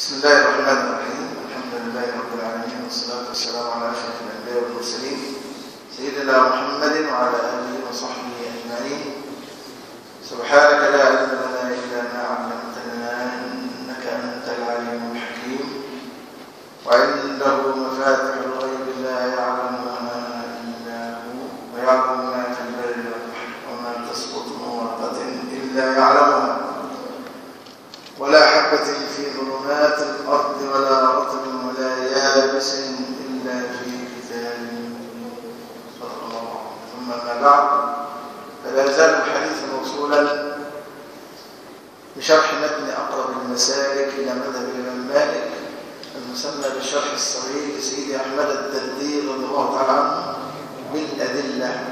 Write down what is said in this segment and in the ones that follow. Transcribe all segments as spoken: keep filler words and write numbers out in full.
بسم الله الرحمن الرحيم. الحمد لله رب العالمين، والصلاة والسلام على أشرف الأنبياء والمرسلين سيدنا محمد وعلى آله وصحبه أجمعين. سبحانك لا علم لنا إلا ما علمتنا إنك أنت العليم الحكيم. وعنده مفاتح الغيب لا يعلمها إلا هو، ويعلم ما في البر والبحر، وما تسقط من ورقة إلا يعلمها، ولا حبة في ظلمات الأرض ولا رطب ولا يابس إلا في كتاب مبين. صدق الله. ثم ما بعد، فلا يزال الحديث موصولا بشرح متن أقرب المسالك إلى مذهب الإمام مالك المسمى بالشرح الصغير لسيدي أحمد الدردير رضي الله تعالى عنه بالأدلة.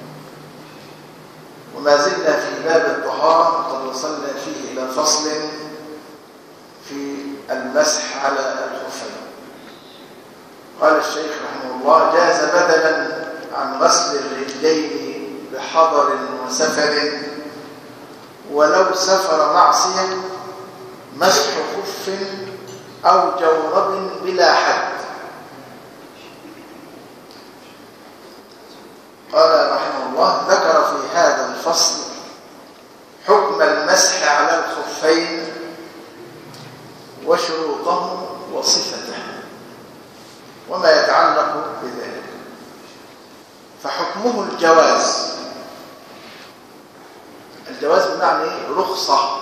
وما زلنا في باب الطهارة، قد وصلنا فيه إلى فصل في المسح على الخفين. قال الشيخ رحمه الله: جاز بدلا عن غسل الرجلين بحضر وسفر ولو سفر معصية مسح خف أو جورب بلا حد. قال رحمه الله: ذكر في هذا الفصل حكم المسح على الخفين وشروطه وصفته وما يتعلق بذلك. فحكمه الجواز. الجواز بمعنى رخصة،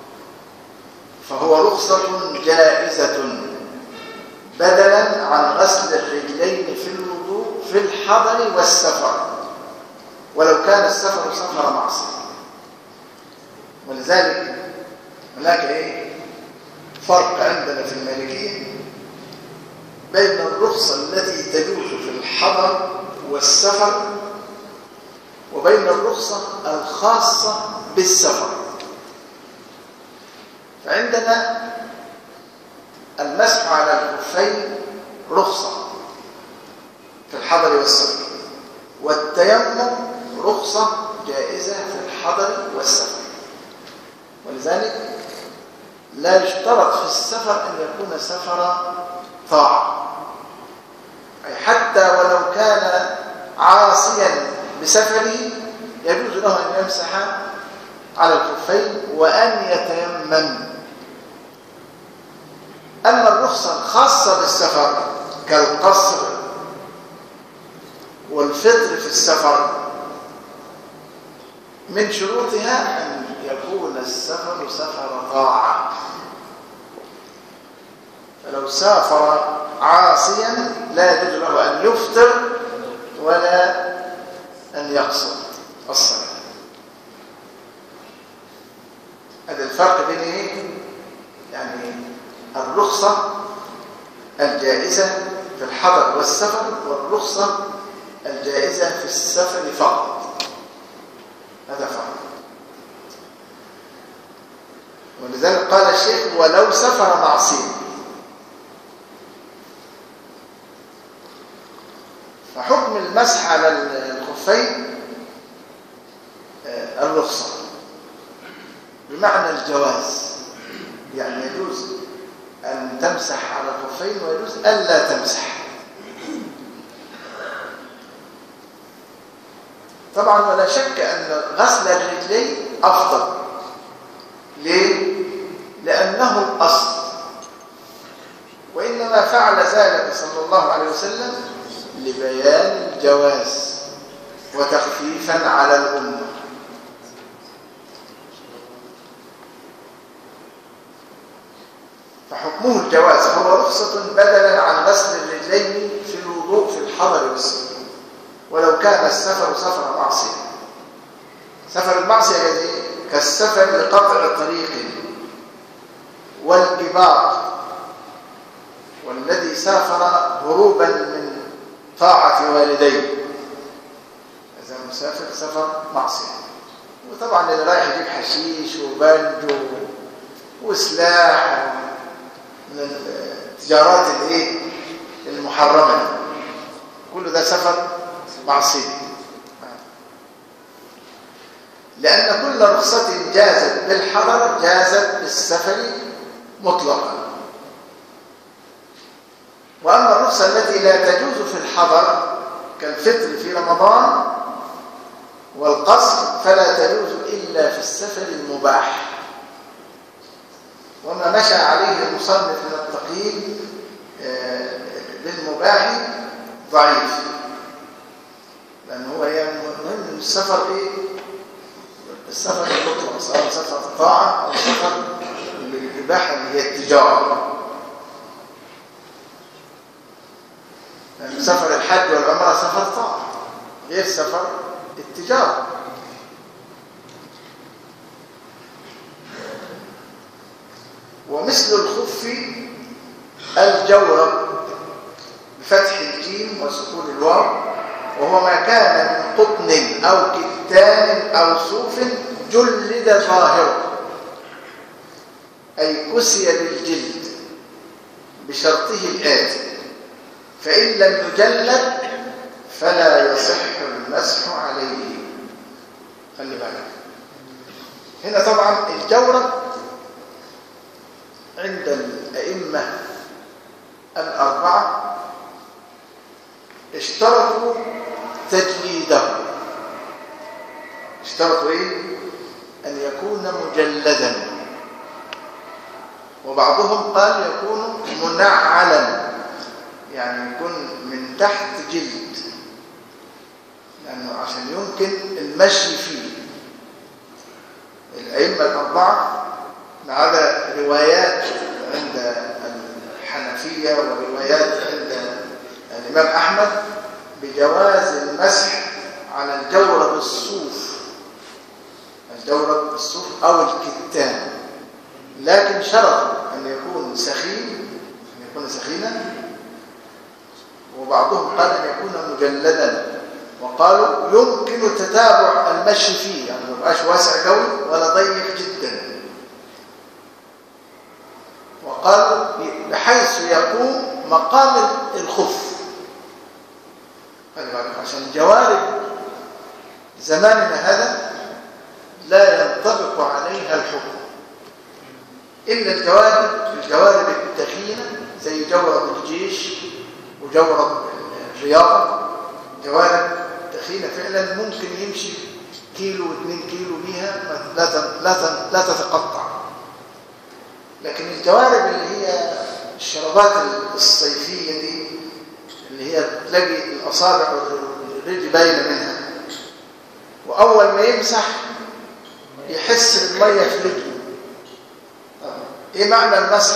فهو رخصة جائزة بدلا عن غسل الرجلين في الوضوء في الحضر والسفر، ولو كان السفر سفر معصية. ولذلك هناك ايه فرق عندنا في المالكية بين الرخصة التي تجوز في الحضر والسفر وبين الرخصة الخاصة بالسفر. فعندنا المسح على الخفين رخصة في الحضر والسفر، والتيمم رخصة جائزة في الحضر والسفر. ولذلك لا يشترط في السفر أن يكون سفر طاعة، أي حتى ولو كان عاصيا بسفره يجوز له أن يمسح على الخفين وأن يتيمم. أما الرخصة الخاصة بالسفر كالقصر والفطر في السفر من شروطها أن يكون السفر سفر طاعة. فلو سافر عاصيا لا يجوز له أن يفطر ولا أن يقصر الصلاة. هذا الفرق بين ايه؟ يعني الرخصة الجائزة في الحضر والسفر والرخصة الجائزة في السفر فقط. هذا فرق. ولذلك قال الشيخ: ولو سفر معصية. فحكم المسح على الخفين الرخصة بمعنى الجواز، يعني يجوز أن تمسح على الخفين ويجوز ألا تمسح. طبعا ولا شك أن غسل الرجلين أفضل. ليه؟ لأنه الأصل، وإنما فعل ذلك صلى الله عليه وسلم لبيان الجواز وتخفيفا على الأمة. فحكمه الجواز، هو رخصة بدلا عن غسل الرجلين في الوضوء في الحضر والسفر، ولو كان السفر سفر معصية. سفر المعصية كالسفر لقطع طريق والإباق، والذي سافر هروبا من طاعة والديه إذا مسافر سفر معصية. وطبعا اللي رايح يجيب حشيش وبنج وسلاح من التجارات الايه المحرمة، كل ده سفر معصية. لأن كل رخصة جازت بالحضر جازت بالسفر مطلقا. وأما الرخصة التي لا تجوز في الحضر كالفطر في رمضان والقصر فلا تجوز إلا في السفر المباح. وما مشى عليه المصنف من التقييد بالمباح ضعيف، لأن هو هي مهم السفر إيه؟ السفر المطلق، سواء سفر طاعة أو سفر للإباحة اللي هي التجارة. لأن سفر الحج والعمرة سفر طاعة غير سفر التجارة. ومثل الخف الجورب بفتح الجيم وسكون الواو، وهو ما كان من قطن أو كتان أو صوف جلد ظاهره، أي كسي بالجلد بشرطه الآتي: فإن لم يجلد فلا يصح المسح عليه. خلي بالك هنا طبعا الجورب عند الأئمة الأربعة اشترطوا تجليده. اشترطوا ايه؟ أن يكون مجلدا، وبعضهم قال يكون منعلا، يعني يكون من تحت جلد، لأنه عشان يمكن المشي فيه. الأئمة الأربعة ما عدا روايات عند الحنفية وروايات عند الإمام أحمد بجواز المسح على الجورب الصوف، الجورب الصوف أو الكتان، لكن شرط أن يكون سخين، أن يكون سخينا، وبعضهم قال أن يكون مجلدا، وقالوا يمكن تتابع المشي فيه، يعني ما يبقاش واسع قوي ولا ضيق جدا، وقالوا بحيث يقوم مقام الخف. عشان جوارب زماننا هذا لا ينطبق عليها الحكم إلا الجوارب الجوارب الدخينة زي جورب الجيش وجورب الرياضة. جوارب دخينة فعلا ممكن يمشي كيلو واثنين كيلو بيها لا لا تتقطع. لكن الجوارب اللي هي الشرابات الصيفية دي اللي هي تلاقي الأصابع والرجل باينة منها، وأول ما يمسح يحس بالمية في رجله. إيه معنى المسح؟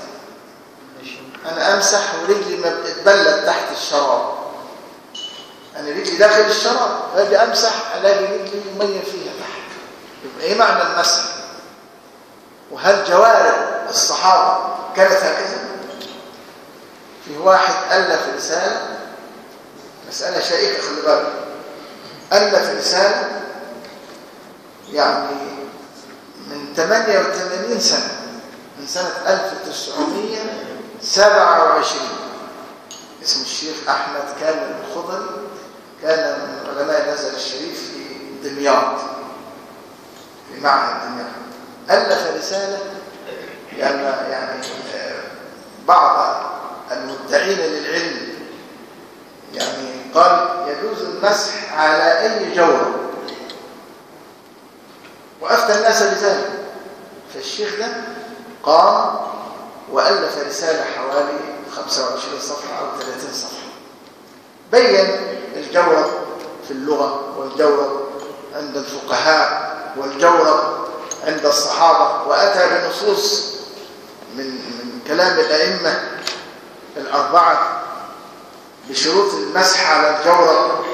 أنا أمسح ورجلي ما بتتبلد تحت الشراب، أنا رجلي داخل الشراب فأجي أمسح ألاقي رجلي مية فيها تحت. يبقى إيه معنى المسح؟ وهل جوارب الصحابة كانت هكذا؟ في واحد ألف رسالة، مسألة شائكة خلي بالك، ألف رسالة يعني من ثمانية وثمانين سنة، من سنة ألف وتسعمائة وسبعة وعشرين، اسم الشيخ أحمد كامل الخضري، كان من علماء الأزهر الشريف في دمياط، في معهد دمياط. ألف رسالة يعني يعني بعض المدعين للعلم يعني قال يجوز المسح على أي جورب، وأفتى الناس بذلك. فالشيخ ده قام وألف رسالة حوالي خمسة وعشرين صفحة أو ثلاثين صفحة، بين الجورب في اللغة والجورب عند الفقهاء والجورب عند الصحابة، وأتى بنصوص من من كلام الأئمة الأربعة بشروط المسح على الجورب.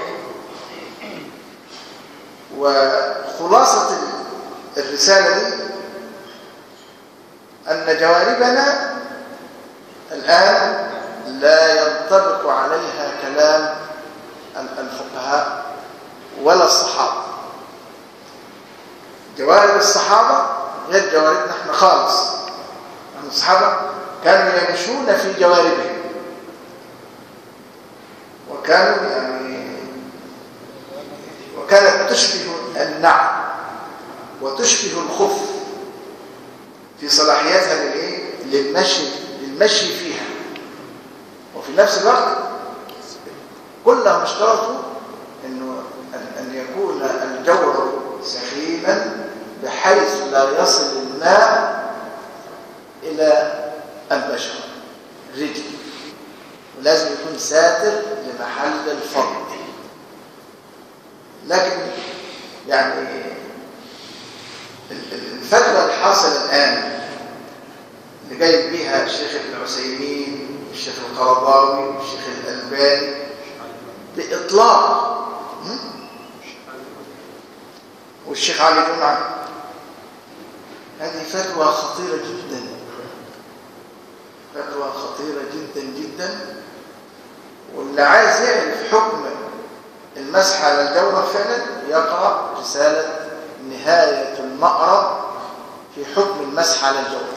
وخلاصة الرسالة دي أن جواربنا الآن لا ينطبق عليها كلام الفقهاء ولا الصحابة. جوارب الصحابة غير جواربنا احنا خالص. يعني الصحابة كانوا يمشون في جواربهم، وكانوا يعني وكانت تشبه النعل وتشبه الخف في صلاحيتها للايه؟ للمشي للمشي فيها. وفي نفس الوقت كلهم اشترطوا انه ان يكون الجورب سخينا بحيث لا يصل الماء الى البشر رجل، ولازم يكون ساتر لمحل الفرض. لكن يعني الفتوى الحاصله الان اللي جاي بيها الشيخ ابن عثيمين والشيخ القرضاوي والشيخ الألباني بإطلاق، والشيخ علي جمعة، هذه فتوى خطيرة جدا، فتوى خطيرة جدا جدا. واللي عايز يعرف حكم المسح على الجورب فعلا يقرأ رسالة نهاية المأرب في حكم المسح على الجورب،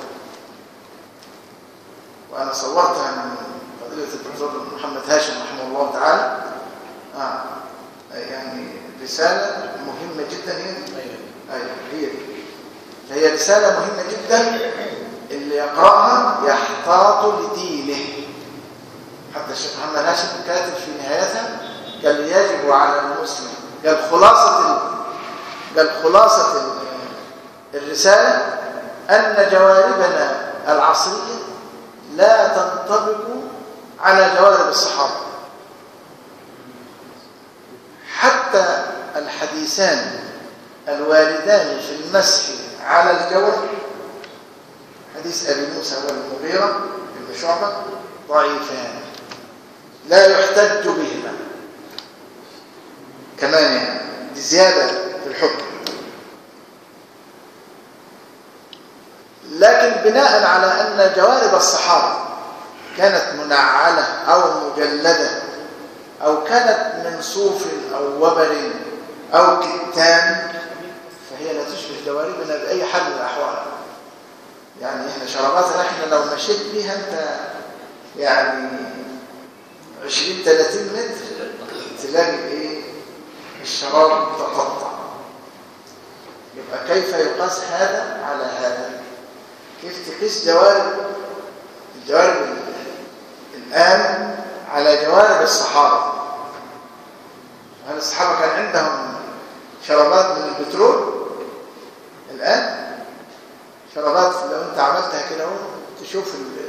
وأنا صورتها من فضيلة الدكتور محمد هاشم رحمه الله تعالى. آه. يعني رسالة مهمة جدا هي. أيوة هي دي. فهي رسالة مهمة جدا، اللي يقرأها يحتاط لدينه. حتى الشيخ محمد هاشم كاتب في نهايتها قال يجب على المسلم، قال خلاصة قال خلاصة الرسالة أن جواربنا العصرية لا تنطبق على جوارب الصحابة، حتى الحديثان الواردان في المسح على الجورب حديث أبي موسى والمغيرة بن شعبة ضعيفان لا يحتج بهما كمان، يعني دي زيادة في الحكم. لكن بناء على أن جوارب الصحابة كانت منعلة أو مجلدة أو كانت من صوف أو وبر أو كتان، فهي لا تشبه جواربنا بأي حال من الأحوال. يعني إحنا شراباتنا إحنا لو مشيت بيها أنت يعني عشرين ثلاثين متر تلاقي إيه الشراب تقطع. يبقى كيف يقاس هذا على هذا؟ كيف تقيس جوارب الجوارب الآن على جوارب الصحابة؟ هل الصحابة كان عندهم شرابات من البترول؟ الآن شرابات لو أنت عملتها كده تشوف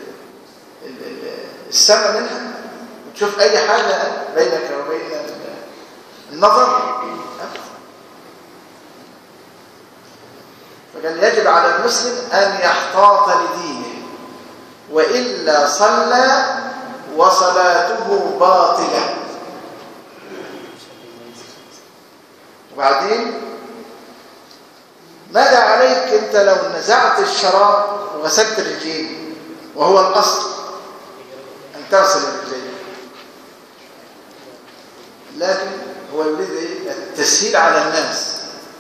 السماء منها وتشوف أي حاجة بينك وبين النظر. فقال يجب على المسلم أن يحتاط لدينه، وإلا صلى وصلاته باطلة. وبعدين ماذا عليك أنت لو نزعت الشراب وغسلت الرجلين، وهو الأصل أن تغسل الرجلين، لكن هو يريد التسهيل على الناس،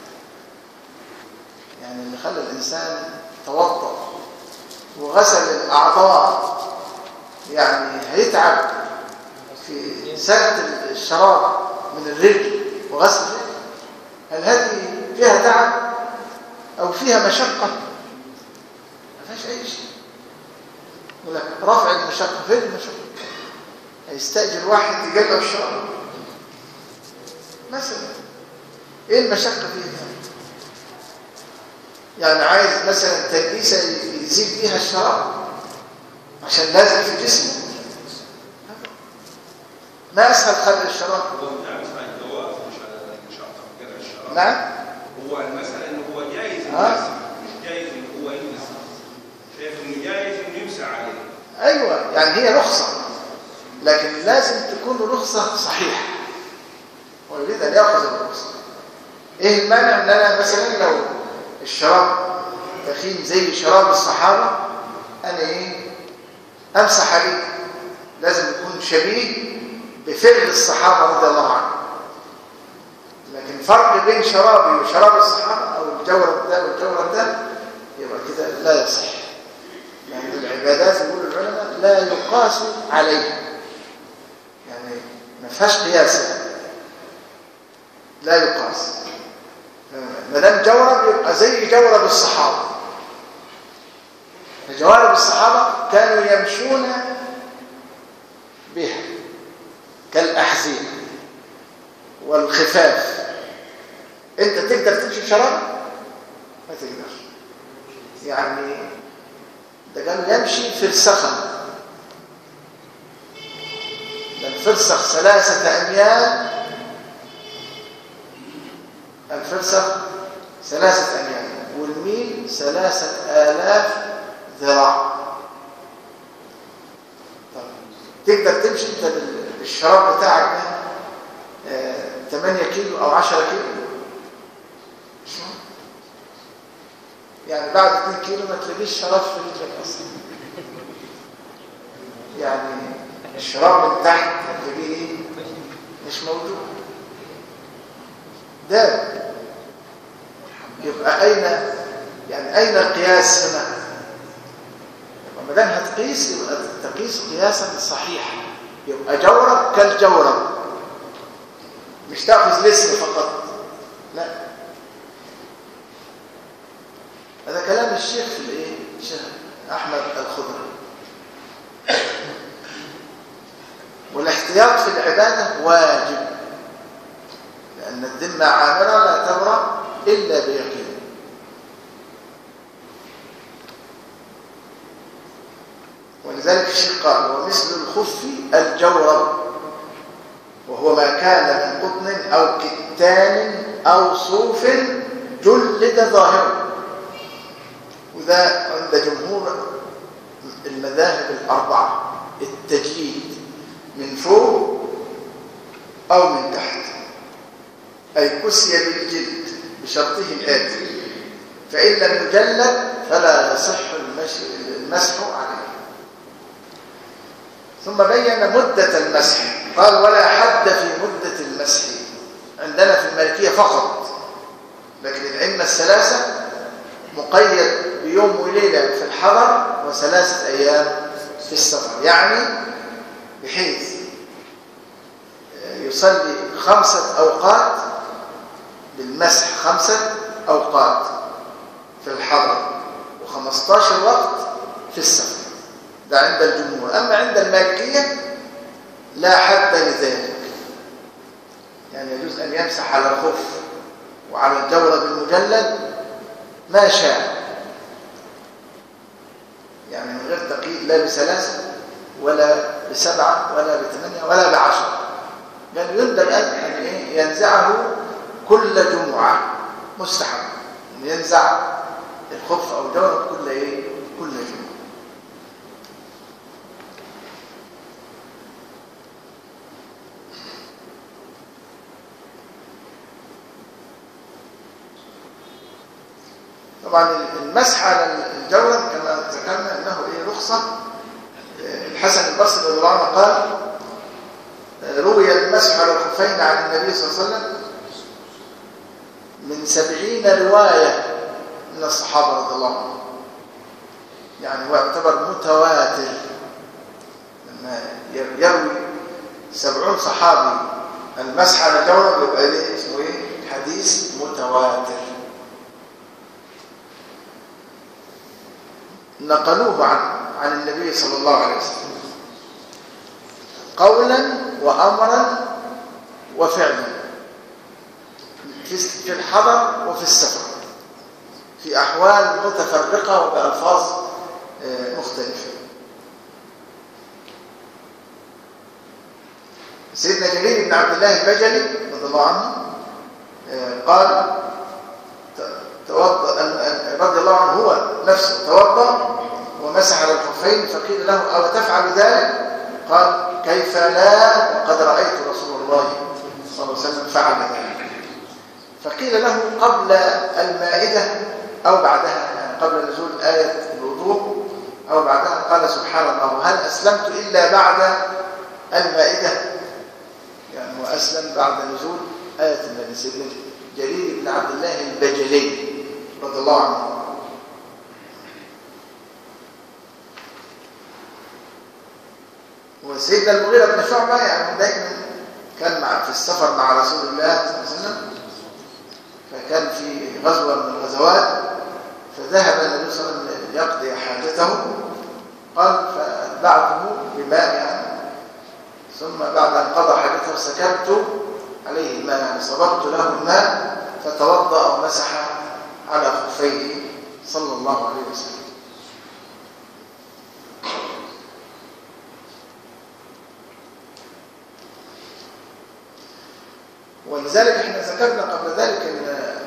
يعني اللي خلى الإنسان توضأ وغسل الأعضاء يعني هيتعب في سلق الشراب من الرجل وغسل الرجل. هل هذه فيها تعب أو فيها مشقة؟ ما فيهاش أي شيء. يقول لك رفع المشقة، فين المشقة؟ هيستأجر واحد يقلب الشراب مثلا، إيه المشقة فيها؟ يعني عايز مثلا تلبيسة يزيد بيها الشراب عشان لازم في جسمه؟ ما أسهل خلق الشراب. هو متعامل مع الجواز مش على المشقة في قطع الشراب. نعم. هو المسألة إنه هو جايز آه. يمسح، مش جايز إنه هو يمسح. شايف إنه جايز إنه يمسح عليه. أيوة، يعني هي رخصة، لكن لازم تكون رخصة صحيحة. هو يريد أن يأخذ الرخصة. إيه المانع إن أنا مثلا لو الشراب دخيل زي شراب الصحابة أنا إيه أمسح عليه؟ لازم يكون شبيه بفعل الصحابة رضي الله عنهم. لكن فرق بين شرابي وشراب الصحابة أو الجورب ده والجورب ده يبقى كده لا يصح. يعني العبادات يقول العلماء لا يقاس عليها، يعني ما فيهاش قياس، لا يقاس. ما دام جورب يبقى زي جورب الصحابة. جوارب الصحابة كانوا يمشون كالأحذية والخفاف، أنت تقدر تمشي بشراب؟ ما تقدرش. يعني ده قال يمشي فرسخا، الفرسخ ثلاثة أميال، الفرسخ ثلاثة أميال والميل ثلاثة آلاف ذراع. طب تقدر تمشي أنت بالشراب بتاعك ده آه ثمانية كيلو أو عشرة كيلو؟ يعني بعد اثنين كيلو ما تلاقيش شراب في رجلك أصلا. يعني الشراب من تحت هتلاقيه ايه؟ مش موجود. ده يبقى اين يعني اين القياس هنا؟ ما دام هتقيس يبقى تقيس قياسا صحيحا، يبقى جورب كالجورب، مش تاخذ الاسم فقط، لا. هذا كلام الشيخ في الايه؟ الشيخ احمد الخضري. والاحتياط في العبادة واجب، لأن الذمة عامرة لا تبرأ إلا بيقين. ولذلك الشيخ قال ومثل الخف الجورب، وهو ما كان من قطن أو كتان أو صوف جلد ظاهرا. وذا عند جمهور المذاهب الأربعة التجليد من فوق أو من تحت، أي كسي بالجلد بشرطه الآتي، فإن لم يجلد فلا يصح المسح عليه. ثم بين مدة المسح، قال ولا حد في مدة المسح عندنا في المالكية فقط، لكن الأئمة الثلاثة مقيد بيوم وليلة في الحضر وثلاثة أيام في السفر، يعني بحيث يصلي خمسة أوقات بالمسح، خمسة أوقات في الحضر وخمسة عشر وقت في السفر. ده عند الجمهور. أما عند المالكية لا حد لذلك، يعني يجوز أن يمسح على الخف وعلى الجورب المجلد ما شاء، يعني من غير تقييد، لا بثلاثة ولا بسبعة ولا بثمانية ولا بعشرة، بل يندب أن ينزعه كل جمعة، مستحب أن ينزع الخف أو الجورب كل إيه؟ كل جمعة. طبعا المسح على الجورب كما ذكرنا أنه إيه؟ رخصة. الحسن البصري رضي الله عنه قال روي المسح على الخفين عن النبي صلى الله عليه وسلم من سبعين رواية من الصحابة رضي الله عنهم، يعني هو يعتبر متواتر. لما يروي سبعون صحابي المسح على الجورب يبقى ليه اسمه ايه؟ حديث متواتر. نقلوه عن عن النبي صلى الله عليه وسلم قولا وأمرا وفعلا، في الحضر وفي السفر، في أحوال متفرقة وبألفاظ مختلفة. سيدنا جرير بن عبد الله البجلي رضي الله عنه قال توضأ رضي الله عنه هو نفسه توضأ ومسح على الخفين، فقيل له أو تفعل ذلك؟ قال كيف لا وقد رأيت رسول الله صلى الله عليه وسلم فعل ذلك. فقيل له قبل المائدة أو بعدها، يعني قبل نزول آية الوضوء أو بعدها؟ قال سبحان الله هل أسلمت إلا بعد المائدة؟ يعني هو أسلم بعد نزول آية النبي. سيدنا جرير بن عبد الله البجلي رضي الله عنه. وسيدنا المغيرة بن شعبة يعني دائما كان مع في السفر مع رسول الله صلى الله عليه وسلم، فكان في غزوة من الغزوات فذهب النبي صلى الله عليه وسلم يقضي حاجته، قال فأتبعته بماء يعني، ثم بعد أن قضى حاجته سكبت عليه الماء، يعني صببت له الماء فتوضأ ومسح على خفيه صلى الله عليه وسلم. ولذلك احنا ذكرنا قبل ذلك ان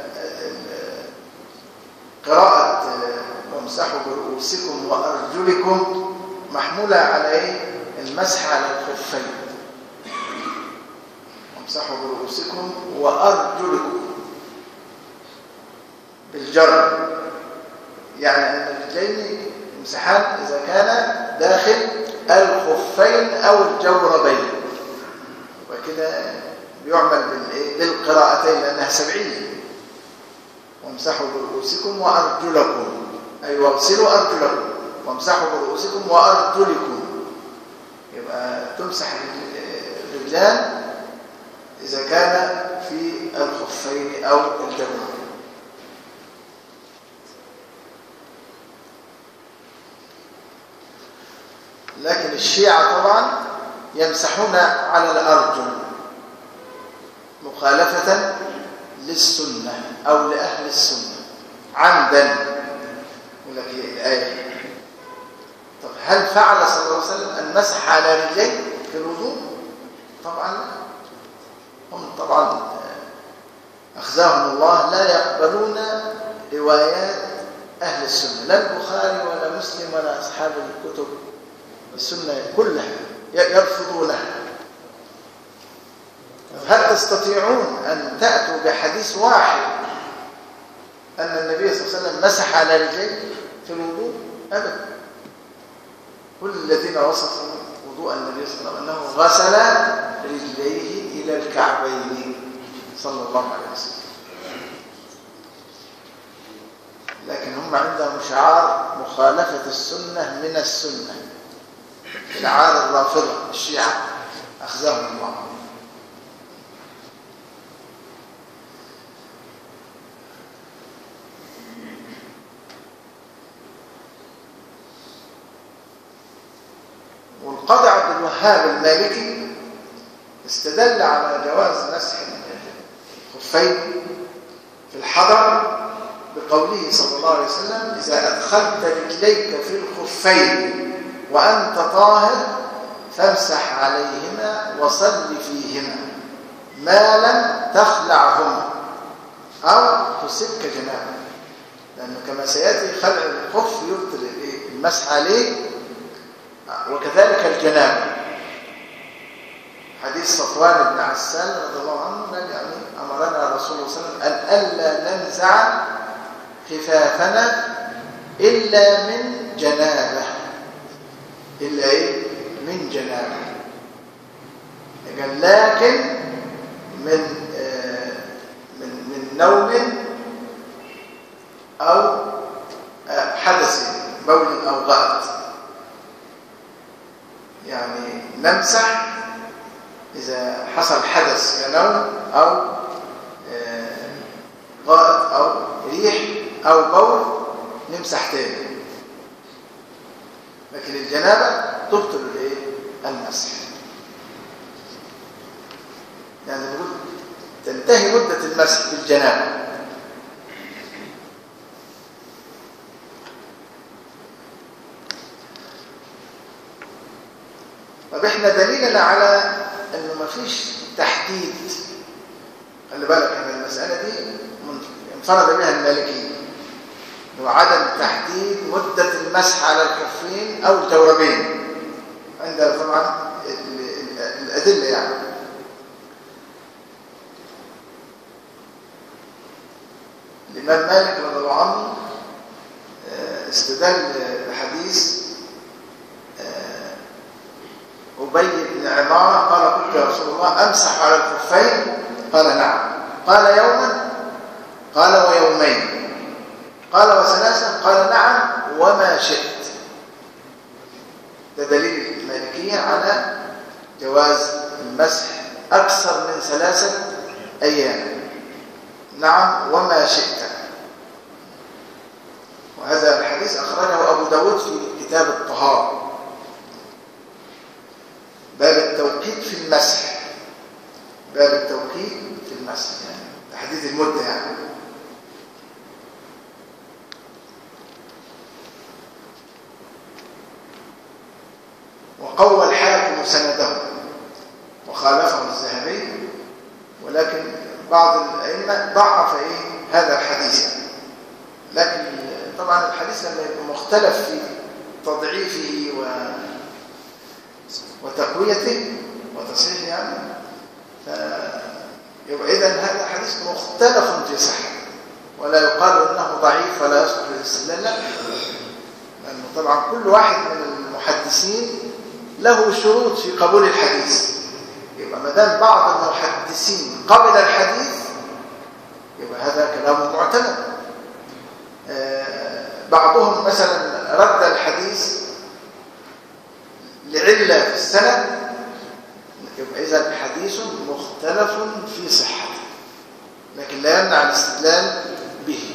قراءة وامسحوا برؤوسكم وأرجلكم محمولة على ايه؟ المسح على الخفين. وامسحوا برؤوسكم وأرجلكم بالجر، يعني أن الرجلين يمسحان إذا كان داخل الخفين أو الجوربين، وكده بيعمل بالقراءتين لأنها سبعية. وامسحوا برؤوسكم وأرجلكم، أي واغسلوا أرجلكم، وامسحوا برؤوسكم وأرجلكم، يبقى تمسح الرجلان إذا كان في الخفين أو الجوربين. لكن الشيعة طبعا يمسحون على الأرجل مخالفة للسنة أو لأهل السنة عمدا. يقول لك ايه الآية؟ طب هل فعل صلى الله عليه وسلم المسح على رجليه في الوضوء؟ طبعا لا. هم طبعا أخزاهم الله لا يقبلون روايات أهل السنة، لا البخاري ولا مسلم ولا أصحاب الكتب السنة كلها يرفضونها. هل تستطيعون أن تأتوا بحديث واحد أن النبي صلى الله عليه وسلم مسح على رجليه في الوضوء؟ أبدا. كل الذين وصفوا وضوء النبي صلى الله عليه وسلم أنه غسل رجليه إلى الكعبين صلى الله عليه وسلم. لكن هم عندهم شعار مخالفة السنة من السنة، شعار الرافضة الشيعة أخزاهم الله. والقاضي عبد الوهاب المالكي استدل على جواز مسح الخفين في الحضر بقوله صلى الله عليه وسلم: إذا أدخلت رجليك في الخفين وأنت طاهر فامسح عليهما وصل فيهما ما لم تخلعهما أو تصبك جنابا. لأنه كما سيأتي خلع الخف يبطل المسح عليه، وكذلك الجنابة. حديث صفوان بن عسال رضي الله عنه قال يعني أمرنا رسول الله صلى الله عليه وسلم أن ألا ننزع خفافنا إلا من جنابة. إلا إيه؟ من جنابة. قال لكن من آه من من نوم أو آه حدث بول أو غائط. يعني نمسح إذا حصل حدث كنوم أو آه غائط أو ريح أو بول نمسح تاني. لكن الجنابة تبطل الايه؟ المسح. يعني بنقول تنتهي مدة المسح بالجنابة. طب احنا دليلنا على انه ما فيش تحديد. خلي بالك ان المسألة دي انفرد بها المالكية، وعدم تحديد مدة المسح على الكفين أو الجوربين. عندنا طبعا الأدلة. يعني الإمام مالك رضي الله عنه استدل بحديث أبي بن عمارة قال: قلت يا رسول الله أمسح على الكفين؟ قال: نعم. قال: يوما؟ قال: ويومين. قال: وثلاثة؟ قال: نعم وما شئت. ده دليل المالكية على جواز المسح أكثر من ثلاثة أيام. نعم وما شئت. وهذا الحديث أخرجه أبو داود في كتاب الطهارة، باب التوقيت الحديث لما يبقى مختلف في تضعيفه و... وتقويته وتصحيحه يعني، فيبقى إذن هذا حديث مختلف في صحته، ولا يقال إنه ضعيف ولا يصلح للاستدلال، لا، لأنه طبعا كل واحد من المحدثين له شروط في قبول الحديث. يبقى ما دام بعض المحدثين قبل الحديث يبقى هذا كلام معتمد. آه بعضهم مثلا رد الحديث لعلة في السند، يبقى إذا حديث مختلف في صحته، لكن لا يمنع الاستدلال به.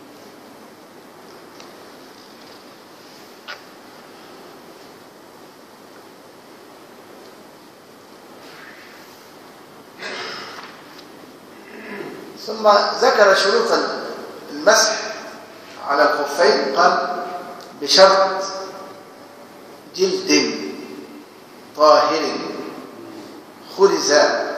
ثم ذكر شروط المسح على الخفين، قال بشرط جلد طاهر خرز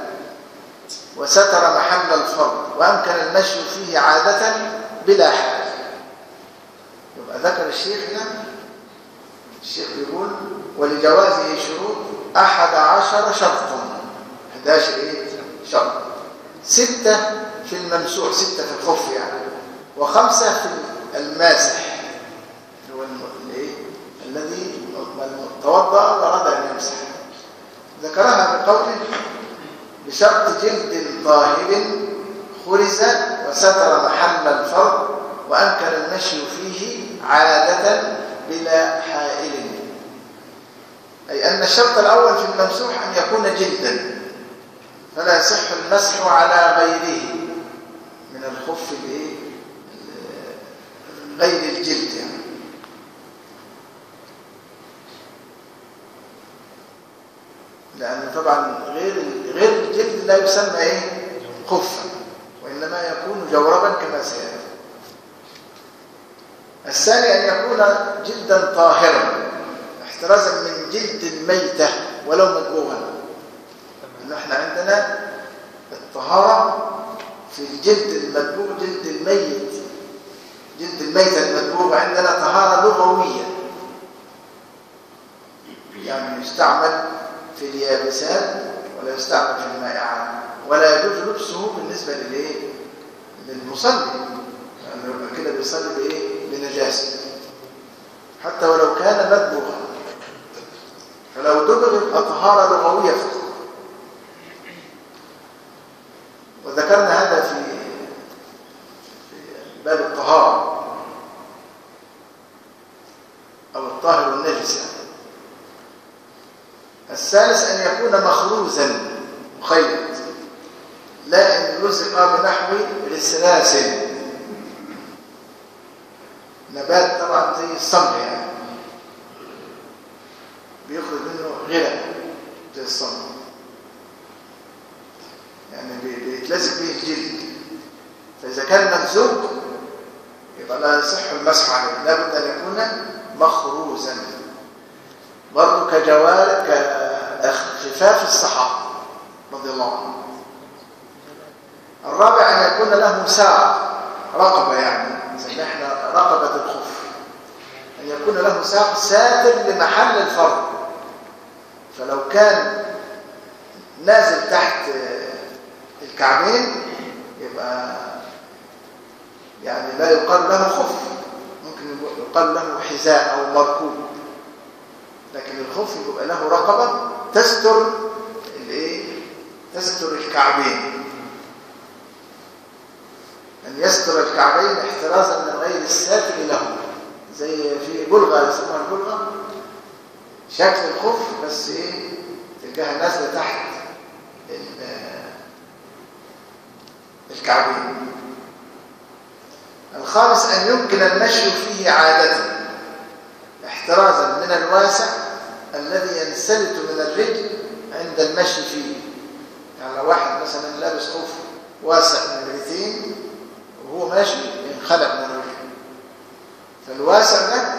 وستر محل الفرض وأمكن المشي فيه عادة بلا حاجة. يبقى ذكر الشيخ هنا، الشيخ بيقول ولجوازه شروط أحد عشر شرطا، أحد عشر إيه؟ شرط، ستة في الممسوح، ستة في الخف يعني، وخمسة في الماسح هو الايه الذي توضأ وأراد أن يمسح. ذكرها بقوله بشرط جلد طاهر خرز وستر محل الفرض وأمكن المشي فيه عادة بلا حائل، أي أن الشرط الأول في الممسوح أن يكون جلدا، فلا يصح المسح على غيره من الخف الايه غير الجلد يعني. لأن طبعا غير غير الجلد لا يسمى ايه خفا، وإنما يكون جوربا كما سيأتي. الثاني أن يكون جلدا طاهرا احترازا من جلد الميتة ولو مدبوغا، لأن احنا عندنا الطهارة في الجلد المدبوغ، جلد الميت، جلد الميتة المدبوغ عندنا طهارة لغوية، يعني يستعمل في اليابسات ولا يستعمل في المائعات، ولا يجوز لبسه بالنسبة للايه للمصلي، لأنه يعني كده بيصلي بايه بنجاسة حتى ولو كان مدبوغا، فلو دبغ يبقى طهارة لغوية فقط. وذكرنا هذا في باب الطهارة أو الطاهر والنجس يعني. الثالث أن يكون مخروزا مخيط، لا أن يلصق بنحو رسلاس، نبات طبعا زي الصمغ يعني بيخرج منه غلة زي الصمغ، يعني بيتلزق به الجلد، فإذا كان ممزوج يبقى لا يصح المسح عليه، لابد أن يكون مخروزا، برضه كجوار كخفاف الصحابة رضي الله عنهم. الرابع أن يكون له ساق، رقبة يعني زي احنا رقبة الخف، أن يكون له ساق ساتر لمحل الفرض، فلو كان نازل تحت الكعبين يبقى يعني لا يقال له خف، ممكن يقال له حذاء أو مركوب، لكن الخف يبقى له رقبة تستر الايه تستر الكعبين، أن يستر الكعبين احترازا من غير الساتر له، زي في بلغة يسموها البلغة، شكل الخف بس ايه تلقاها نازله تحت الكعبين. الخامس أن يمكن المشي فيه عادة احترازا من الواسع الذي ينسلت من الرجل عند المشي فيه، يعني لو واحد مثلا لابس خف واسع من الرجلين وهو ماشي ينخلع من الرجل، فالواسع ده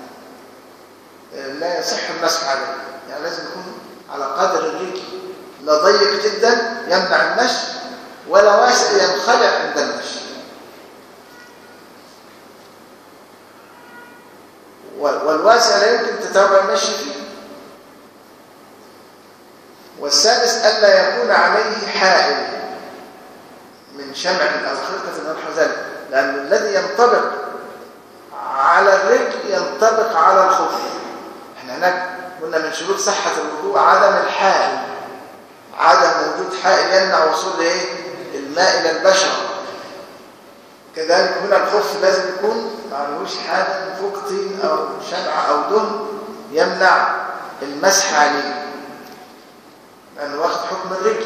لا يصح المسح عليه، يعني لازم يكون على قدر الرجل، لا ضيق جدا يمنع المشي ولا واسع ينخلع عند المشي. والواسع لا يمكن تتابع المشي فيه. والسادس ألا يكون عليه حائل من شمع أو خرقة أو نحو ذلك، لأن الذي ينطبق على الرجل ينطبق على الخف. احنا هناك قلنا من شروط صحة الوضوء عدم الحائل، عدم وجود حائل يمنع وصول ايه الماء إلى البشرة. كذلك هنا الخف لازم يكون معلوش حاجة من فوق طين أو شمع أو دهن يمنع المسح عليه، لأنه واخد حكم الرجل.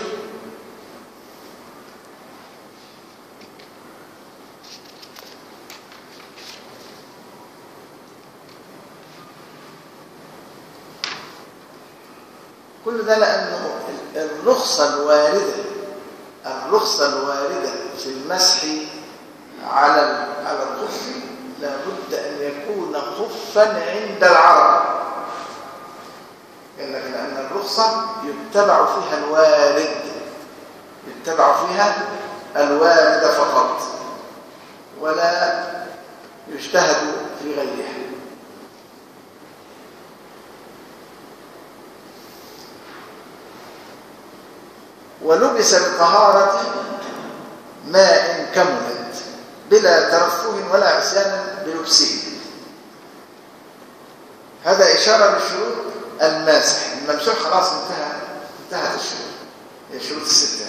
كل ده لأنه الرخصة الواردة الرخصة الواردة في المسح على على الخف لابد أن يكون خفا عند العرب، قال لك لأن الرخصة يتبع فيها الوارد يتبع فيها الوارد فقط ولا يجتهد في غيرها. ولبس بطهارة ماء كملت بلا ترفه ولا عصيان بلبسه. هذا إشارة للشروط الماسح. الممسوح خلاص انتهى انتهت الشروط، هي الشروط الستة.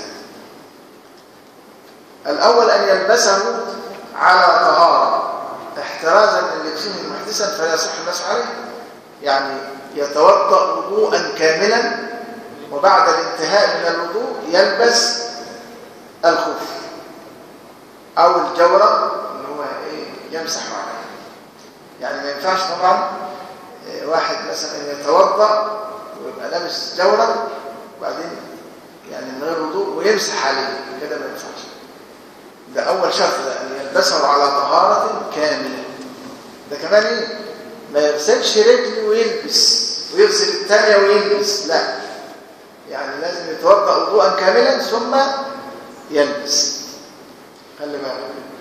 الأول أن يلبسه على طهارة احترازا من لبسه محدثا فلا يصح المسح عليه، يعني يتوضأ وضوءا كاملا وبعد الانتهاء من الوضوء يلبس الخف أو الجورب اللي هو إيه يمسح عليه. يعني ما ينفعش طبعا واحد مثلا يتوضأ ويبقى لابس جورب وبعدين يعني من غير وضوء ويمسح عليه، كده ما ينفعش. ده أول شرط، ده أن يلبسه على طهارة كاملة. ده كمان إيه ما يغسلش رجله ويلبس ويغسل الثانية ويلبس، لا، يعني لازم يتوضأ وضوءا كاملا ثم يلبس. خلي بالك.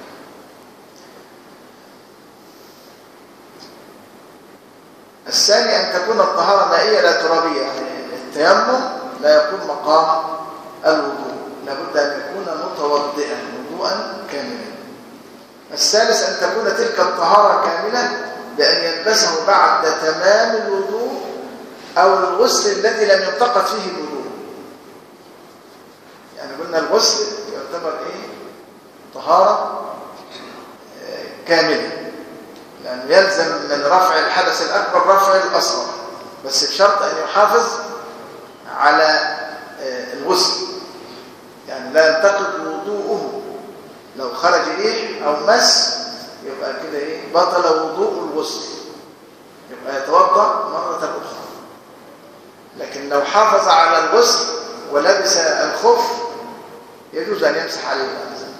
الثاني أن تكون الطهارة مائية لا ترابية، يعني التيمم لا يكون مقام الوضوء، لابد أن يكون متوضئا وضوءا كاملا. الثالث أن تكون تلك الطهارة كاملة بأن يلبسه بعد تمام الوضوء أو الغسل الذي لم ينتقد فيه الوضوء. يعني قلنا الغسل يعتبر إيه طهارة كاملة، لأنه يلزم من رفع الحدث الأكبر رفع الأصغر، بس بشرط أن يحافظ على الغسل، يعني لا ينتقد وضوءه. لو خرج ريح أو مس يبقى كده إيه بطل وضوء الغسل، يبقى يتوضأ مرة أخرى. لكن لو حافظ على الغسل ولبس الخف يجوز أن يمسح عليه بعد ذلك.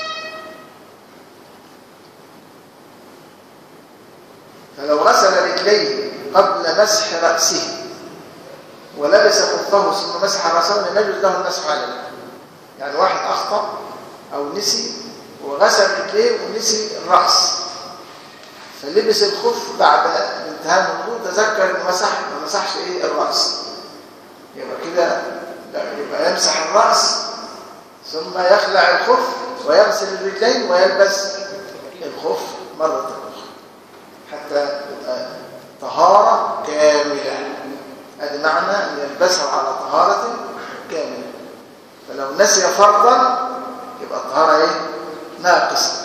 فلو غسل رجليه قبل مسح رأسه ولبس خفه ثم مسح رأسه لم يجوز له المسح عليه. يعني واحد أخطأ أو نسي وغسل رجليه ونسي الرأس فلبس الخف بعد انتهاء الوضوء تذكر انه مسح ما مسحش ايه الرأس، يبقى كده يبقى يمسح الرأس ثم يخلع الخف ويغسل الرجلين ويلبس الخف مرة أخرى حتى يبقى طهارة كاملة. هذا معنى أن يلبسه على طهارة كاملة. فلو نسي فرضا يبقى الطهارة ايه ناقصة.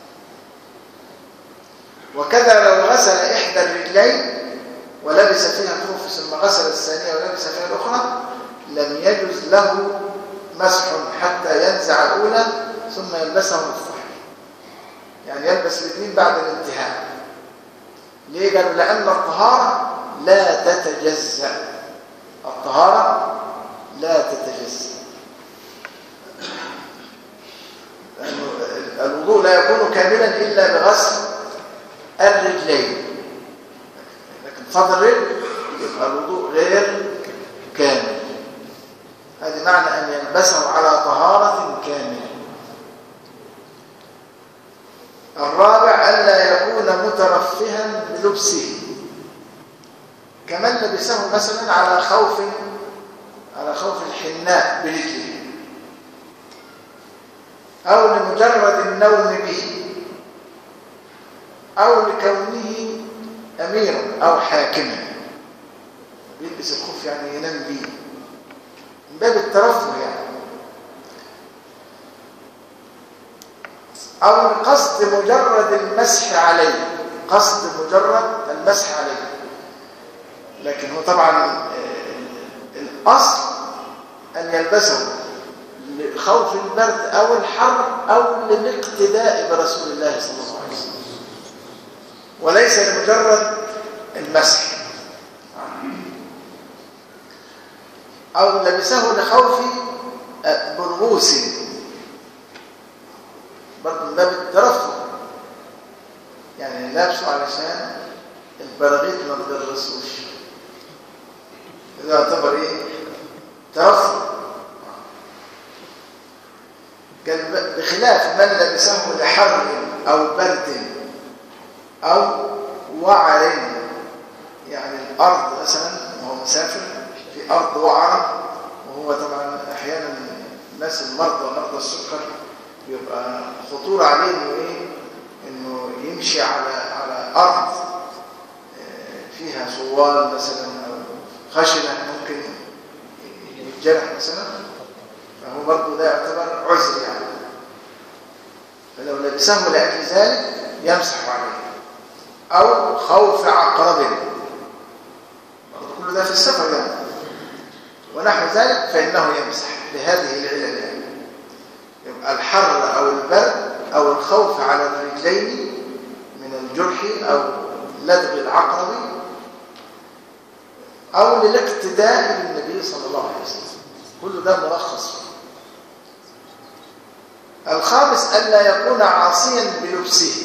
وكذا لو غسل إحدى الرجلين ولبس فيها الخف ثم غسل الثانية ولبس فيها الأخرى لم يجوز له مسح حتى ينزع الأولى ثم يلبسها مفتوحة، يعني يلبس الاثنين بعد الانتهاء. ليه؟ قالوا لأن الطهارة لا تتجزأ، الطهارة لا تتجزأ، لأنه الوضوء لا يكون كاملا إلا بغسل الرجلين، لكن فضل الرجل يبقى الوضوء غير كامل. هذا معنى أن يلبسه على طهارة كاملة. الرابع ألا يكون مترفها بلبسه، كمن لبسه مثلا على خوف على خوف الحناء برجله أو لمجرد النوم به أو لكونه أميرا أو حاكما. بيلبس الخف يعني ينام به من باب الترفه يعني، أو قصد مجرد المسح عليه، قصد مجرد المسح عليه. لكن هو طبعا الأصل أن يلبسه لخوف البرد أو الحر أو للاقتداء برسول الله صلى الله عليه وسلم، وليس لمجرد المسح. أو لبسه لخوف برغوث، برضه من باب الترفه يعني لابسه علشان البراغيث ما تدرسوش، إذا يعتبر إيه؟ ترفه. بخلاف من لبسه لحر أو برد أو وعر، يعني الأرض مثلا وهو مسافر في أرض وعرة، وهو طبعا أحيانا الناس المرضى مرضى السكر يبقى خطورة عليهم إيه؟ إنه يمشي على على أرض فيها صوال مثلا أو خشنة ممكن يتجرح مثلا، فهو برضه ده يعتبر عذر يعني. فلو لبسه لأجل ذلك يمسح عليه. أو خوف عقرب، كل ده في السفر يعني ونحو ذلك، فإنه يمسح لهذه العلل يعني. يبقى الحر أو البرد أو الخوف على الرجلين من الجرح أو لدغ العقرب أو للاقتداء بالنبي صلى الله عليه وسلم، كل ده مرخص فيه. الخامس ألا يكون عاصيا بلبسه،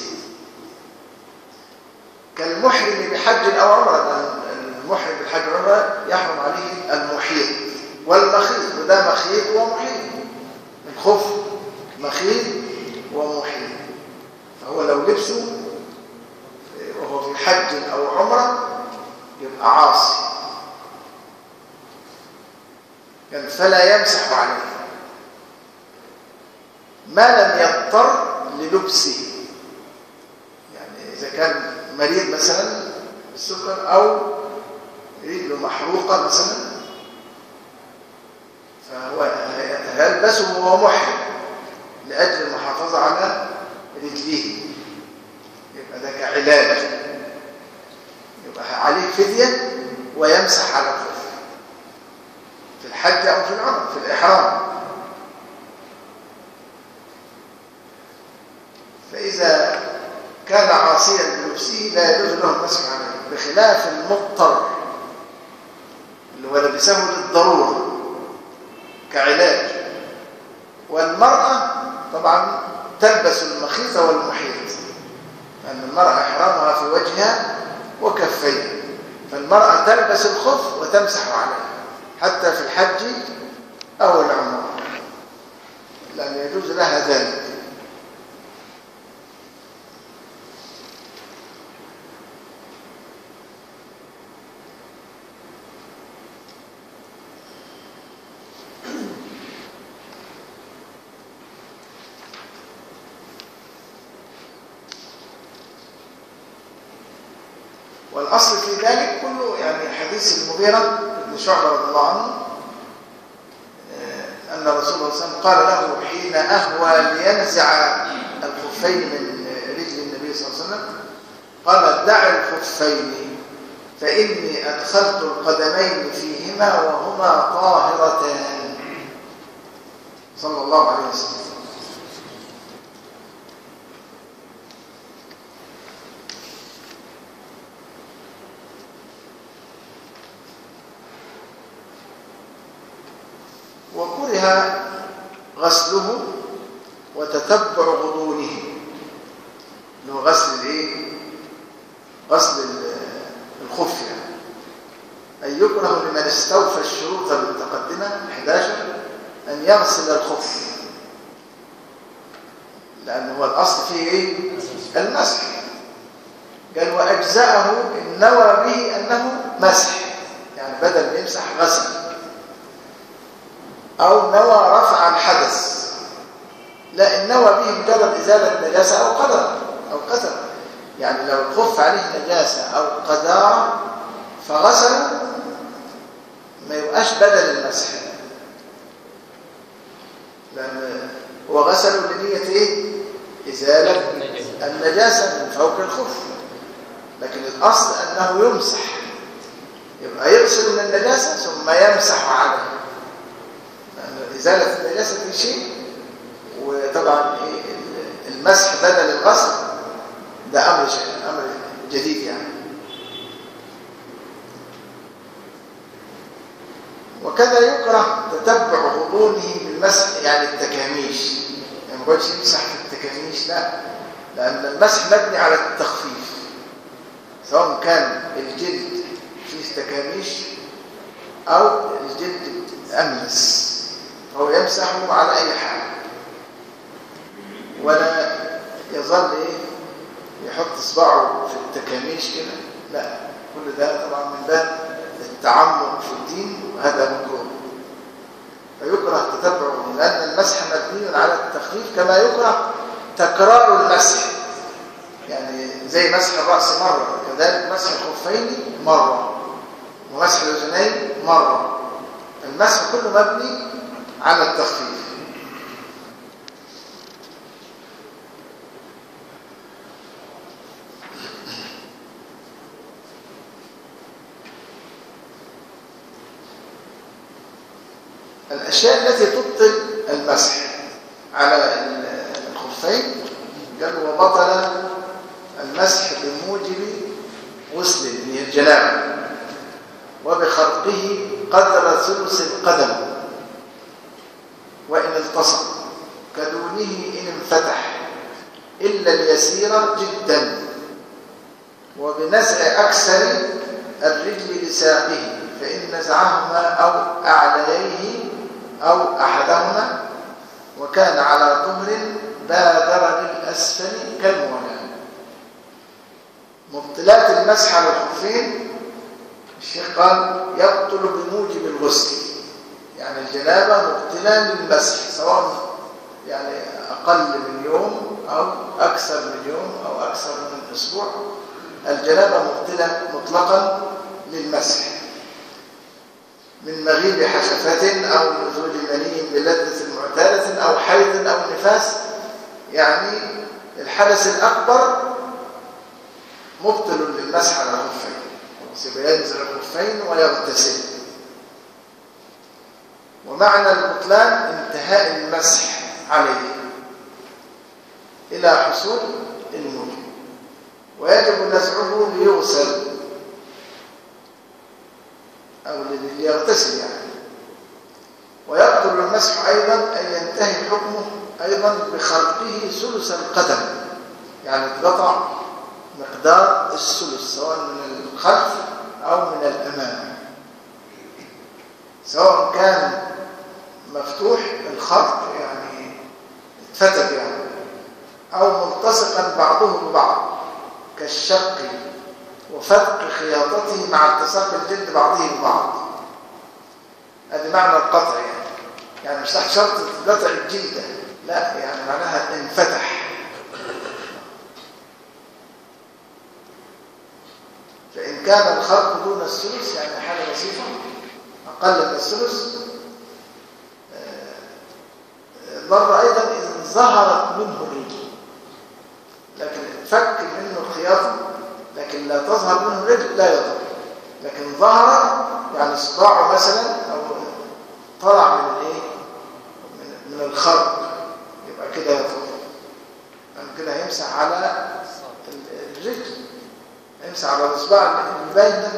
كالمحرم بحج أو عمرة. المحرم بحج عمرة يحرم عليه المحيط والمخيط، وده مخيط ومحيط، الخف مخيط ومحيط. فهو لو لبسه وهو في حج أو عمرة يبقى عاصي، يعني فلا يمسح عليه ما لم يضطر للبسه. يعني إذا كان مريض مثلا بالسكر أو رجله محروقة مثلا، فهو يلبسه وهو محرم لأجل المحافظة على رجليه، يبقى ده كعلاج، يبقى عليه فدية ويمسح على الخف في الحج أو في العمرة في الإحرام. فإذا كان عاصيا بلبسه لا يجوز له المسح عليه، بخلاف المضطر اللي هو لبسه للضرورة كعلاج. والمرأة طبعا تلبس المخيط والمحيط، لأن المرأة إحرامها في وجهها وكفيها، فالمرأة تلبس الخف وتمسح عليه حتى في الحج أو العمرة، لأن يجوز لها ذلك. والأصل في ذلك كله يعني حديث المغيرة بن شعبة رضي الله عنه أن رسول الله صلى الله عليه وسلم قال له حين أهوى لينزع الخفين من رجل النبي صلى الله عليه وسلم، قال دع الخفين فإني أدخلت القدمين فيهما وهما طاهرتان، صلى الله عليه وسلم. وكره غسله وتتبع غضونه، اللي هو غسل الايه؟ غسل الخف يعني. أي يكره لمن استوفى الشروط المتقدمة أحد عشر أن يغسل الخف، لأن هو الأصل فيه ايه؟ المسح، قال وأجزأه إن نوى به أنه مسح، يعني بدل ما يمسح غسل، أو نوى رفع الحدث، لا إن نوى به مجرد إزالة نجاسة أو قدر أو قدر، يعني لو الخف عليه نجاسة أو قدارة فغسله ما يبقاش بدل المسح، لأن هو غسله لنية إيه؟ إزالة النجاسة من فوق الخف، لكن الأصل أنه يمسح، يبقى يغسل من النجاسة ثم يمسح عليه، لأن إزالة النجاسة في شيء، وطبعا إيه المسح بدل الغسل ده أمر شيء أمر جديد يعني. وكذا يكره تتبع غضونه بالمسح، يعني التكاميش، يعني ما يقعدش يمسح في التكاميش، لا، لأن المسح مبني على التخفيف، سواء كان الجلد فيه تكاميش أو الجلد أملس، فهو يمسحه على أي حال، ولا يظل إيه يحط إصبعه في التكاميش كده، لا، كل ده طبعا من باب التعمق في الدين، وهذا مكروه. فيكره تتبعه، لأن المسح مبني على التخفيف، كما يكره تكرار المسح، يعني زي مسح الرأس مرة، كذلك مسح الخفين مرة، ومسح الأذنين مرة، المسح كله مبني على التخفيف. الأشياء التي تبطل المسح على الخفين، قال وبطل المسح بموجب غسل من الجنابة وبخرقه قدر ثلث القدم وإن التصق كدونه إن انفتح إلا اليسير جدا، وبنزع أكثر الرجل لساقه، فإن نزعهما أو أعليه أو أحدهما وكان على طهر بادر للأسفل كالمولى. مبطلات المسح على الخفين الشيخ قال يبطل بموجب الغسل، يعني الجنابة مبطلة للمسح، سواء يعني أقل من يوم أو أكثر من يوم أو أكثر من أسبوع، الجنابة مبطلة مطلقا للمسح، من مغيب حشفة أو نزول مني بلذة معتادة أو حيض أو نفاس، يعني الحدث الأكبر مبطل للمسح على الخفين، سينزل الخفين ويغتسل. ومعنى البطلان انتهاء المسح عليه إلى حصول الموجب، ويجب نزعه ليغسل أو ليغتسل يعني. ويبطل المسح أيضا أن ينتهي حكمه أيضا بخرقه ثلث القدم، يعني اتقطع مقدار الثلث سواء من الخلف أو من الأمام، سواء كان مفتوح الخرق يعني اتفتت يعني، أو ملتصقا بعضه ببعض كالشق وفتق خياطته مع التصاق الجلد بعضه ببعض، هذا معنى القطع يعني، يعني مش تحت شرط قطع الجلد، لا، يعني معناها انفتح. فإن كان الخرق دون الثلث يعني حاجة بسيطة أقل من الثلث، ضر أيضا إذا ظهرت منه الرجل، لكن فك منه الخياطة لكن لا تظهر منه الرجل لا يضر، لكن ظهر يعني صباعه مثلا أو طلع من الايه من, من الخرق، يبقى كده يضر، يعني كده هيمسح على الرجل، هيمسح على الاصبع الباين ده،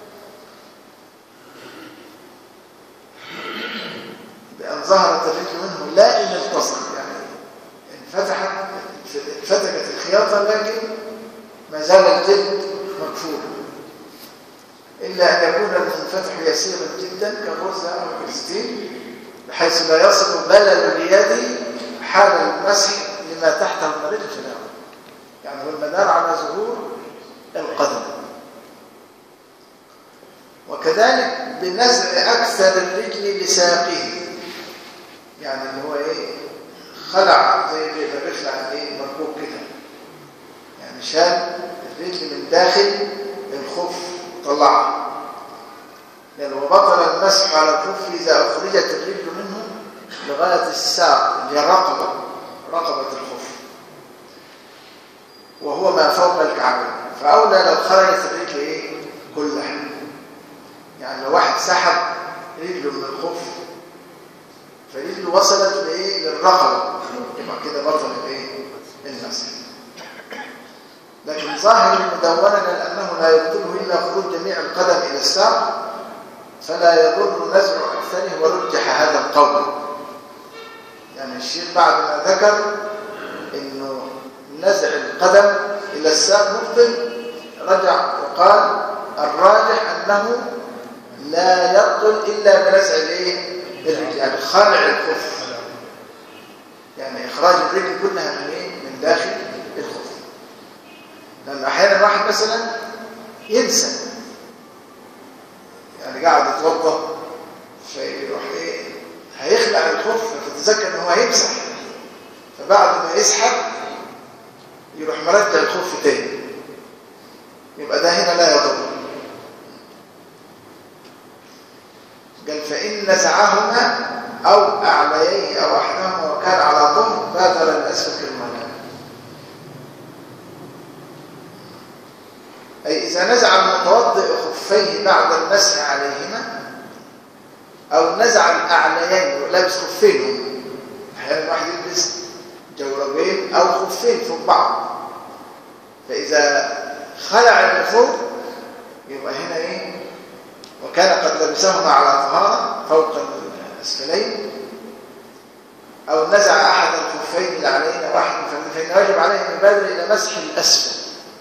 بأن ظهرت الرجل منه لا إن التصق، يعني انفتحت فتكت الخياطة لكن ما زال الجلد مكفول، إلا أن يكون المنفتح يسيرا جدا كغرزة أو كريستين بحيث لا يصل بلل اليد حال المسح لما تحته من الرجل في الأول، يعني هو المدار على ظهور القدم. وكذلك بنزع أكثر الرجل لساقه، يعني اللي هو إيه خلع زي اللي بيخلع إيه مركوب كده، يعني شال الرجل من داخل الخف طلعها. يعني وبطل المسح على الخف إذا أخرجت الرجل منه لغاية الساق اللي هي رقبة رقبة الخف، وهو ما فوق الكعبين. فأولى لو خرجت الرجل إيه كلها، يعني لو واحد سحب رجله من الخف فرجله وصلت لإيه للرقبة، يبقى كده بطل الإيه المسح. لكن ظاهر المدونة لأنه لا يبطله إلا خروج جميع القدم إلى الساق، فلا يضر نزع أكثره، ورجح هذا القول. يعني الشيخ بعد ما ذكر إنه نزع القدم إلى الساق مبطل، رجع وقال الراجح أنه لا يبطل إلا بنزع الإيه يعني خلع الخف، يعني إخراج الرجل كلها من إيه من داخل الخف. لأن أحيانا واحد مثلا ينسى، يعني قاعد يتوضا فيروح ايه هيخلع الخف فتتذكر ان هو هيمسح، فبعد ما يسحب يروح مرجع الخف تاني، يبقى ده هنا لا يضر. قال فإن نزعهما أو أعليه أو أحدهما وكان على طهر بادر الأسفل كالمنام. أي إذا نزع المتوضئ خفيه بعد المسح عليهما، أو نزع الأعليين ولابس خفين، أحيانا واحد يلبس جوربين أو خفين فوق بعض، فإذا خلع اللي فوق يبقى هنا إيه وكان قد لبسهما على طهارة فوق الأسفلين، أو نزع أحد الخفين اللي علينا واحد فإنه يجب عليه أن يبادر إلى مسح الأسفل،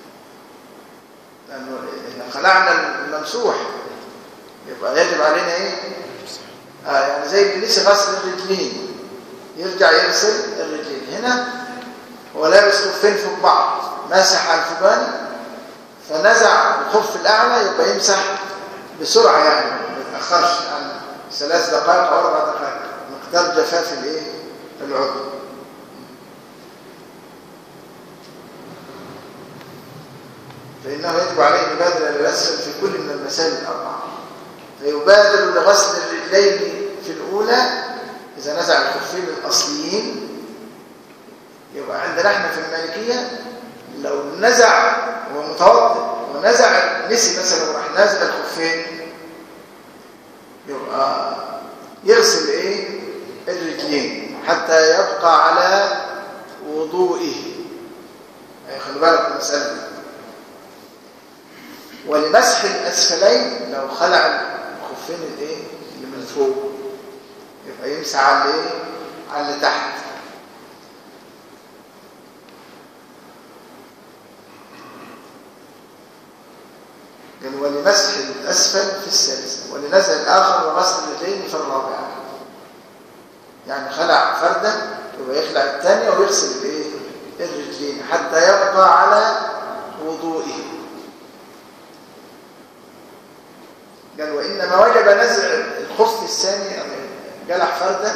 لأنه إذا خلعنا الممسوح يبقى يجب علينا إيه آه يعني زي اللي لسه غسل الرجلين يرجع يغسل الرجلين. هنا هو لابس خفين فوق بعض، مسح على الفوقاني فنزع الخف الأعلى، يبقى يمسح بسرعة، يعني ما يتأخرش عن ثلاث دقائق أو أربع دقائق مقدار جفاف الإيه العضو. فإنه يجب عليه أن يبادر إلى الأسفل في كل من المسائل الأربعة، فيبادر لغسل الرجلين في الأولى إذا نزع الخفين الأصليين. يبقى عندنا احنا في المالكية لو نزع وهو متوضئ ونزع نسي مثلا وراح نازل الخفين، يبقى يغسل ايه الرجلين حتى يبقى على وضوئه. خلي بالك من المسألة دي. ولمسح الأسفلين لو خلع الخفين الايه اللي من فوق يبقى يمسح على الايه على اللي تحت. قال ولمسح الأسفل في الثالثة، ولنزع الآخر وغسل اليدين في الرابعة. يعني خلع فردة يبقى يخلع الثانية ويغسل الايه الرجلين حتى يبقى على وضوئه. قال وإنما وجب نزع الخف الثاني، يعني جلح فردة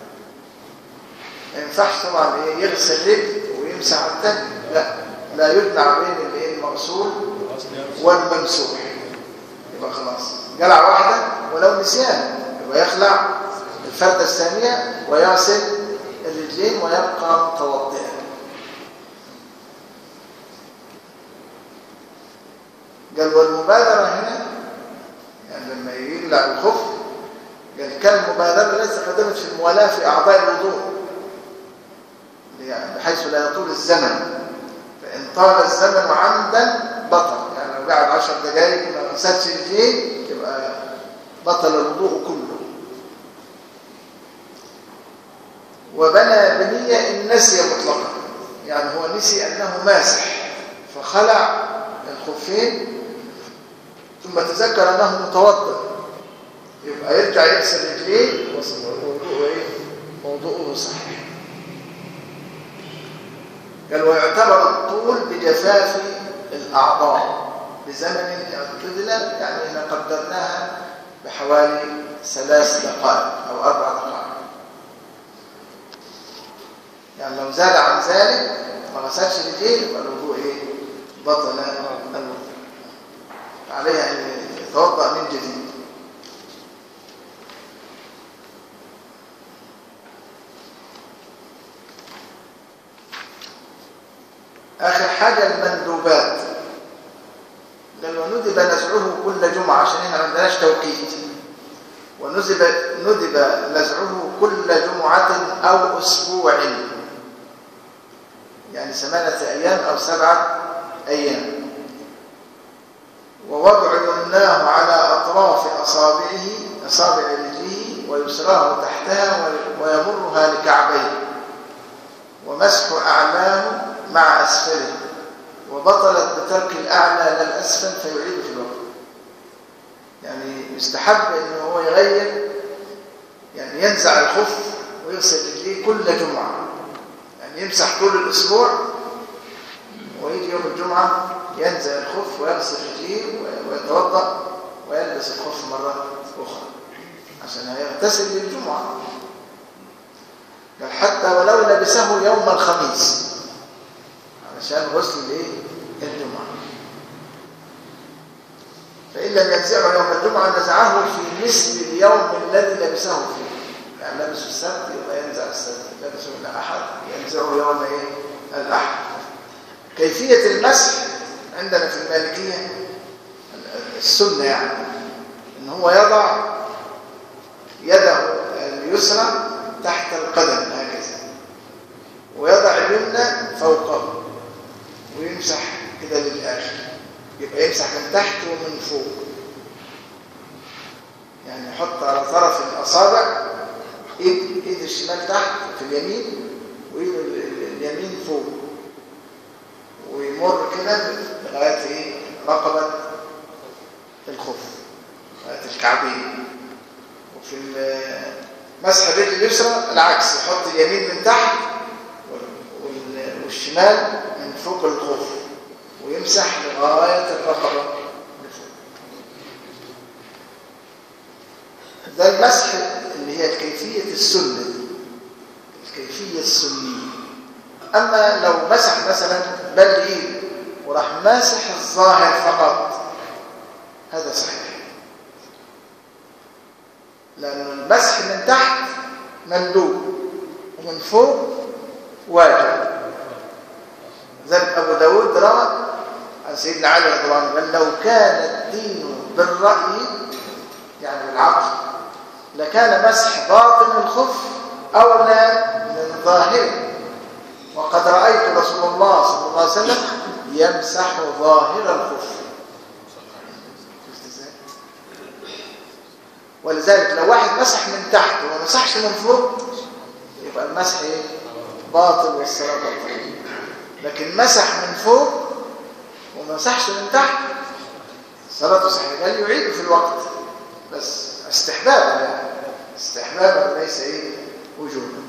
ما ينفعش طبعا ايه يغسل رجل ويمسح على الثاني، لا لا يجمع بين الايه المغسول والممسوح. يبقى خلاص جلع واحدة ولو نسيان يبقى يخلع الفردة الثانية ويغسل الرجلين ويبقى متوضئا. قال والمبادرة هنا يعني لما يقلع الخف يعني كان المبادرة التي قدمت في الموالاة في أعضاء الوضوء يعني بحيث لا يطول الزمن، فإن طال الزمن عمدا بطل. يعني لو قعد عشر دقائق ما غسلش رجليه يبقى بطل الوضوء كله. وبنى بنية إن نسي مطلقا، يعني هو نسي أنه ماسح فخلع الخفين ثم تذكر أنه متوضئ، يبقى يرجع يغسل رجليه ووضوءه ايه وضوءه صحيح. قال ويعتبر الطول بجفاف الأعضاء، بزمن اعتدل يعني قدرناها بحوالي ثلاث دقائق أو أربع دقائق. يعني لو زاد عن ذلك ما غسلش رجليه يبقى الوضوء إيه؟ بطل الوضوء، عليه أن يتوضأ من جديد. آخر حاجة المندوبات، قال وندب نزعه كل جمعة، عشان هنا ما عندناش توقيت. وندب ندب نزعه كل جمعة أو أسبوع، يعني ثمانية أيام أو سبعة أيام. ووضع يمناه على أطراف أصابعه أصابع رجله ويسراه تحتها ويمرها لكعبيه، ومسح أعلاه مع أسفله، وبطلت بترك الأعلى لا الأسفل فيعيد في الوقت. يعني يستحب أنه هو يغير، يعني ينزع الخف ويغسل رجليه كل جمعة، يعني يمسح طول الأسبوع ويجي يوم الجمعة ينزع الخف ويغسل رجليه ويتوضأ ويلبس الخف مرة أخرى عشان يغتسل للجمعة. بل حتى ولو لبسه يوم الخميس عشان غسل الايه؟ الجمعة. فإن لم ينزعه يوم الجمعة نزعه في مثل اليوم الذي لبسه فيه. يعني لبسه السبت يبقى ينزع السبت، لبسه الأحد ينزعه يوم ايه؟ الأحد. كيفية المسح عندنا في المالكية السنة يعني إن هو يضع يده اليسرى تحت القدم هكذا، ويضع اليمنى فوقه ويمسح كده للآخر، يبقى يمسح من تحت ومن فوق. يعني يحط على طرف الأصابع إيد, إيد الشمال تحت في اليمين وإيد اليمين فوق، ويمر كده لغاية إيه؟ رقبة الخف لغاية الكعبين. وفي مسح الرجل اليسرى العكس، يحط اليمين من تحت والشمال من فوق الخف ويمسح لغاية الرقبة لفوق. ده المسح اللي هي الكيفية السنة، الكيفية السنية. أما لو مسح مثلا بل إيده وراح ماسح الظاهر فقط هذا صحيح، لأن المسح من تحت مندوب ومن فوق واجب. ذلك أبو داود روى عن سيدنا علي رضي الله عنه قال لو كان الدين بالرأي يعني بالعقل لكان مسح باطن الخف أولى من ظاهره، وقد رأيت رسول الله صلى الله عليه وسلم يمسح ظاهر الخف. ولذلك لو واحد مسح من تحت وما مسحش من فوق يبقى المسح ايه؟ باطل والصلاة باطلة. لكن مسح من فوق وما مسحش من تحت صلاته صحيحة. قال يعيد في الوقت بس استحبابا، يعني استحبابا ليس ايه؟ وجوبا.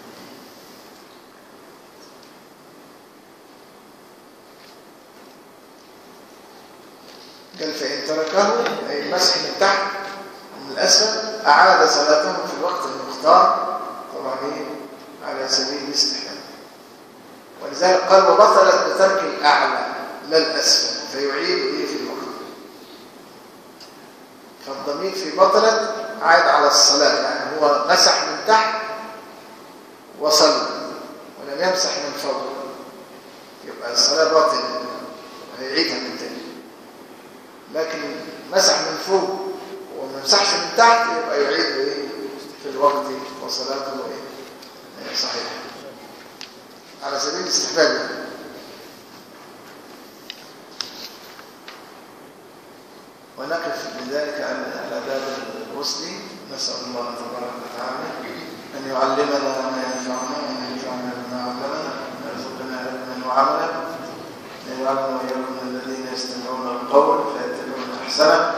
قال فإن تركه أي المسح من تحت من الأسفل أعاد صلاته في الوقت المختار، طبعا على سبيل الاستحباب. ولذلك قال وبطلت بترك الأعلى لا الأسفل فيعيد إيه في الوقت. فالضمير في بطلت عاد على الصلاة، يعني هو مسح من تحت وصلى ولم يمسح من فوق يبقى الصلاة باطلة هيعيدها من تاني. لكن مسح من فوق وما مسحش من تحت يبقى يعيد ايه في الوقت وصلاته ايه صحيحه على سبيل الاستحباب. ونقف بذلك على باب الغسل. نسأل الله تبارك وتعالى أن يعلمنا ما ينفعنا وأن ينفعنا بما علمنا ويرزقنا علما وعملا، أن يجعلنا وإياكم الذين يستمعون القول فيتبعون أحسنه.